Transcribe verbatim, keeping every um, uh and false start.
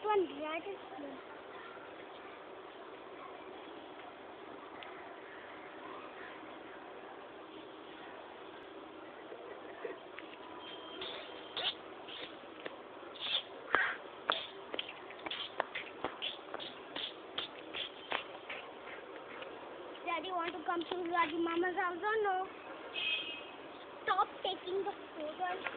one rat is here. Daddy want to come to Daddy Mama's house or no? Stop taking the photo.